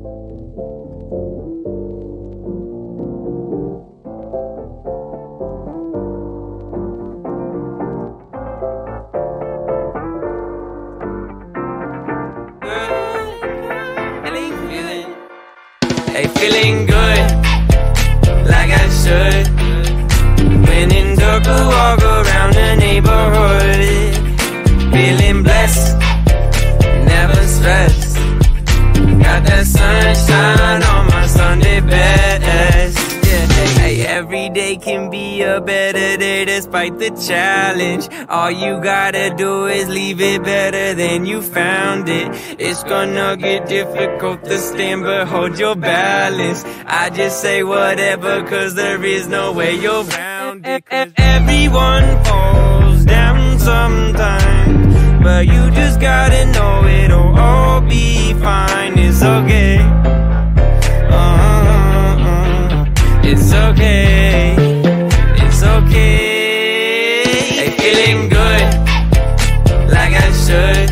Hey, feeling good, like I should. When in dark, walk around the neighborhood. Feeling blessed, never stressed. Got that sunshine on my Sunday best. Yeah, hey, every day can be a better day despite the challenge. All you gotta do is leave it better than you found it. It's gonna get difficult to stand, but hold your balance. I just say whatever, cause there is no way you're around it. Everyone falls down sometimes, but you just gotta know it'll all be fine. It's okay. It's okay. It's okay. Hey, feeling good, like I should.